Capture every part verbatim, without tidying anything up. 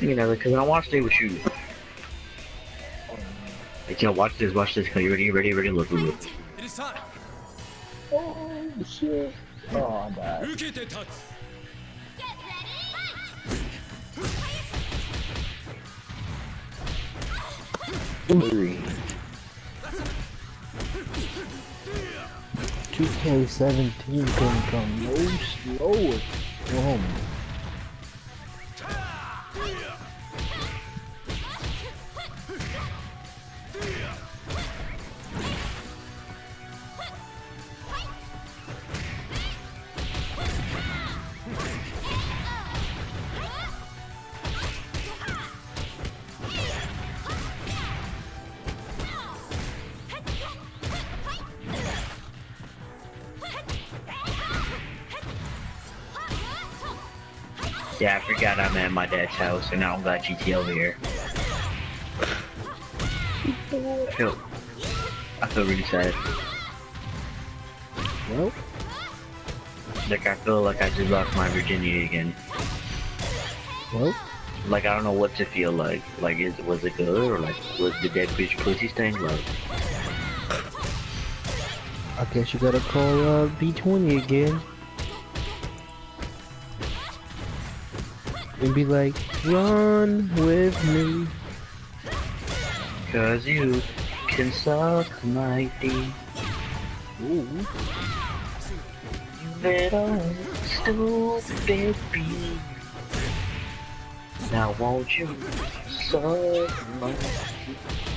You know, because I want to stay with you. Hey, yo, watch this, watch this. You ready, ready, ready? Look, look. It is time. Oh shit. Oh, I died. Three. two K seventeen couldn't come no slower. Go home. Yeah, I forgot I'm at my dad's house, and now I'm got G T over here. I feel, I feel really sad. Well, like I feel like I just lost my virginity again. Well, like I don't know what to feel like. Like, is was it good or like was the dead bitch pussy stink? Like, I guess you gotta call uh, B twenty again. And be like, run with me. Cause you can suck my dick. Ooh. You little stupid bee. Now won't you suck my dick?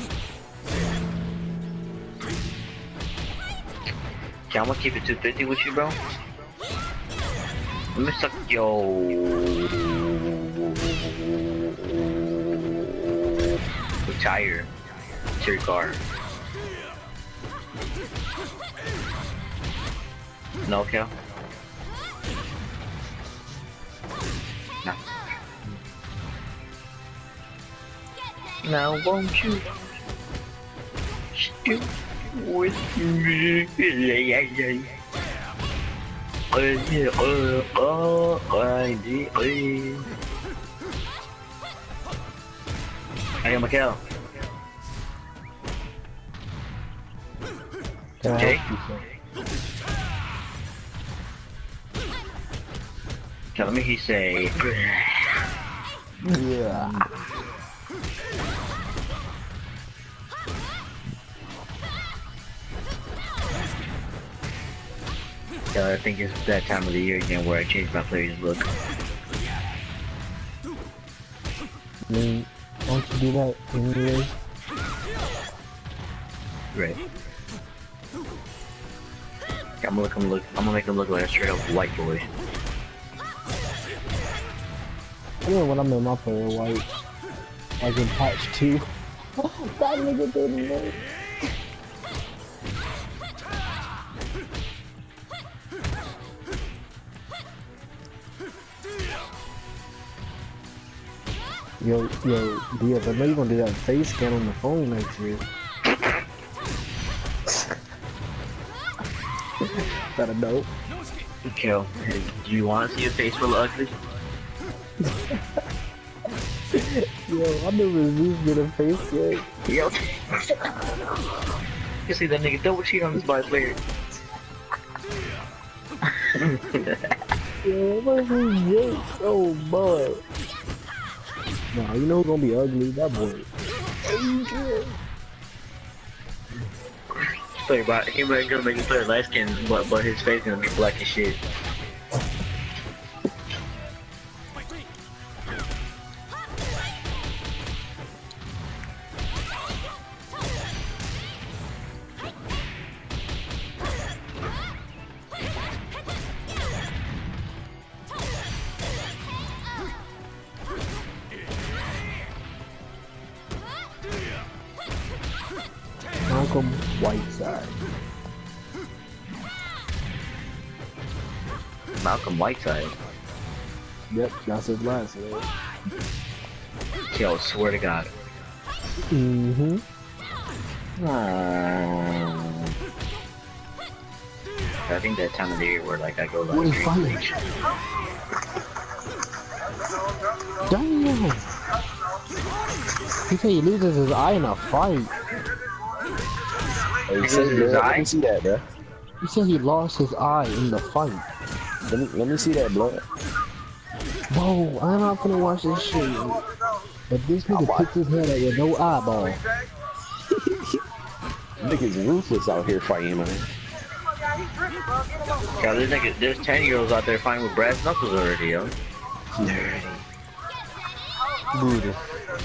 Okay, I'm gonna keep it two fifty with you, bro. Let me suck yo. Retire to your car. No, Kel? No. Now won't you stick with me? Yeah, yeah. Uh, yeah, uh, uh, I did, uh. Hey, Mikhail. Okay. Tell me he say. Yeah. Yeah, I think it's that time of the year again where I change my player's look. I mean, don't you do that anyway? Right. I'm gonna look him look. I'm gonna make him look like a straight up white boy. I know when I'm in my player white, like in patch two. That nigga didn't know. Yo, yo, Diaz, I know you're gonna do that face scan on the phone next year. That a dope. Kill. Do you want to see a face full of ugly? Yo, I never used get a face scan. Yo. You see that nigga double cheat on this by player. Yo, what is this joke? Oh boy. Nah, you know who's gonna be ugly? That boy. Sorry, but he might gonna make his player light skin, but but his face gonna be black as shit. Malcolm Whiteside. Malcolm Whiteside. Yep, that's his last name. Yo, swear to God. Mm-hmm. Aww. I think that time of the year where like I go like What is funny? Damn! He said he loses his eye in a fight. Hey, He say, loses his blood, let eye? me see that, bro. He said he lost his eye in the fight. Let me let me see that blood. Whoa, I'm not gonna watch this shit. But this nigga picked his head out with no eyeball. Niggas ruthless out here fighting, man. Yeah, there's nigga, there's ten year olds out there fighting with brass knuckles already, yo. Dirty. Brutal.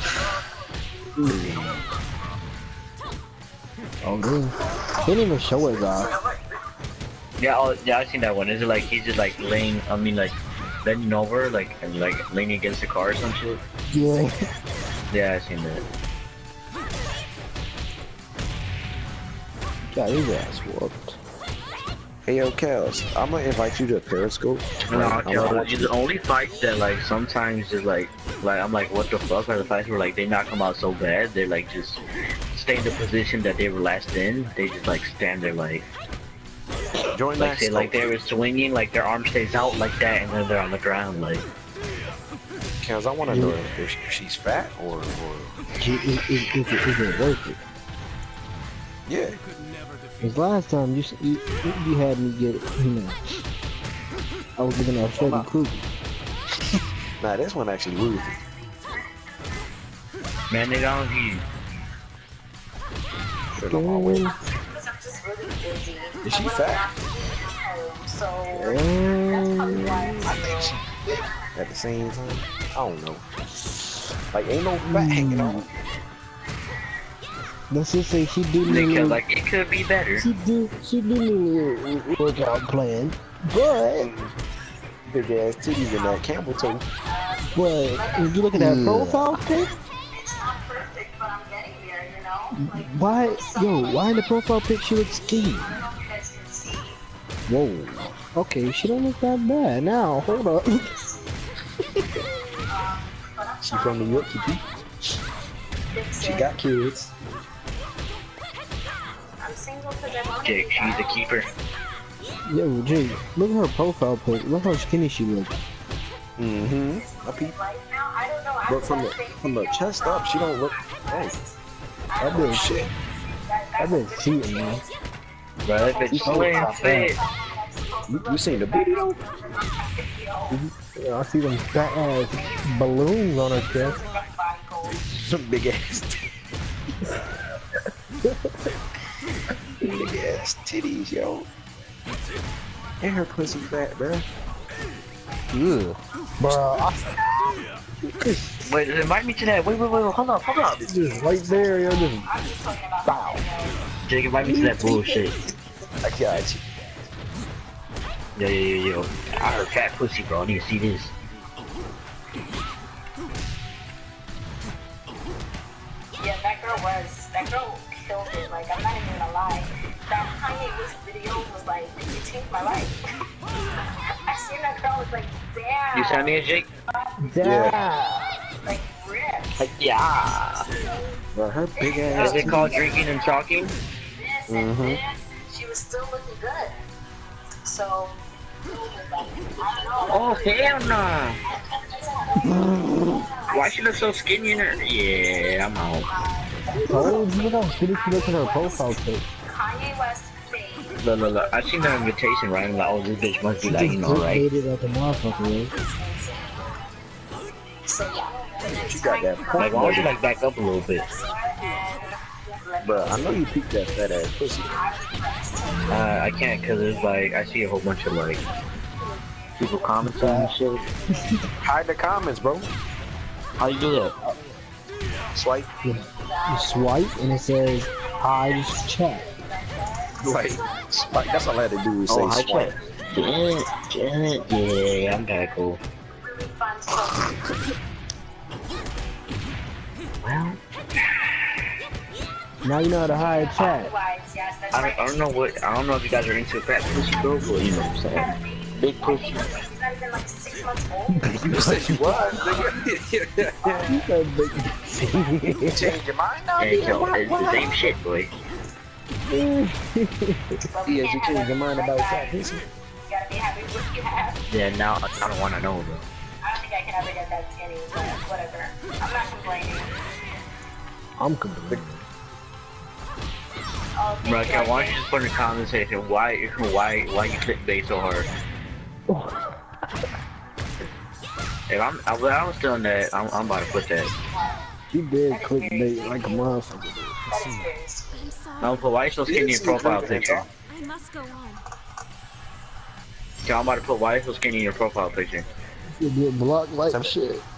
Oh, dude. They didn't even show his eye. Yeah, oh, yeah, I seen that one. Is it like he's just like laying? I mean, like bending over, like and like leaning against the car or some shit? Yeah. Yeah, I seen that. Got his ass whooped. Hey yo, Kels, I'm gonna invite you to Periscope. No, I'm yo, gonna watch the you. only fights that like sometimes is like, like I'm like, what the fuck are the fights where like they knock them out so bad they like just stay in the position that they were last in. They just like stand there like, Join like that. say like they were swinging, like their arm stays out like that, and then they're on the ground like. Kels, I want to know if she- if she's fat or or Is, is, is, is, it, is it worth it? yeah. Cause last time you, s- you you had me get, you know, I was looking at Freddy Krueger. Nah, this one actually rude. Man, they don't he. Shit on my way. Is she fat? Um, I think she at the same time. I don't know. Like ain't no fat hanging on. let's just say she do They need could, a- like it could be better. she do she do need a workout plan, but Big ass titties in that camel toe. but if you look at that Yeah. profile pic, why yo why in the profile pic she looks skinny? Whoa. Okay, she don't look that bad now. Hold up. She from New York, you peep. She got kids. Jake, she's a keeper. Yo, Jay, look at her profile pic. Look how skinny she looks. Mm-hmm. I peep. But from the from the chest up, she don't look. Hey, That bitch, shit. that bitch cheating, man. Bro, that bitch slim fit. You, you seen the booty though? Yeah, I see them fat ass balloons on her chest. Some big ass. Big ass titties, yo. And her pussy fat, bruh. Ugh. Bro, I Wait, invite me to that. Wait, wait, wait, hold up, hold up. just right there, yo, just bow. Jake, invite me to that bullshit. I got you. Yo, yo, yo, yo. I heard fat pussy, bro. I need to see this. Yeah, that girl was, that girl killed it. Like, I'm not even gonna lie. That Kanye West video was like, it changed my life. I seen that girl, was like, damn. You send me a Jake? Yeah. Like, ripped. Like, yeah. Bro, her big ass. Is it called drinking and talking? This and Mhm. this, she was still looking good. So, I don't know. Oh, hell no. Why she look so skinny in her? Yeah, I'm out. Oh, look how skinny she looks in her profile pic. Kanye West made Look, look, look. I seen the invitation, right? I'm like, oh, this bitch must be She like, you just know, right? clickbaited like a motherfucker, yo. so yeah. She got that Like, point, why don't you like back up a little bit? bro. I know you peeped that fat ass pussy. Uh, I can't because it's like, I see a whole bunch of like, people commenting and shit. Hide the comments, bro. How you do that? Swipe. You swipe and it says hi, just chat. Like, swipe. That's all I had to do was say Oh, hi, swipe. chat. Janet, Janet, yeah, I'm kinda cool. Well, Now you know how to hide chat. I don't, I don't know what, I don't know if you guys are into fat pussy girl, but you know what I'm saying. Big pussy. You said you was, nigga. You changed your mind now, Hey, nigga? yo, it's the same shit, boy. Yes, you changed your mind about fat pussy. You gotta be happy with what you have. Yeah, now I don't want to know, bro. I don't think I can ever get that skinny, but whatever. I'm not complaining. I'm complaining. Oh, thank Bro, you, I want okay. you to just put in the comment section why, why, why you clickbait so hard. If I'm, I, well, I was still in that, I'm, I'm about to put that. She did clickbait like a motherfucker. That is very sweet. I'm sorry. No, put why you so skinny in your profile picture. I must go on. So I'm about to put why you so skinny in your profile picture. She did block like shit.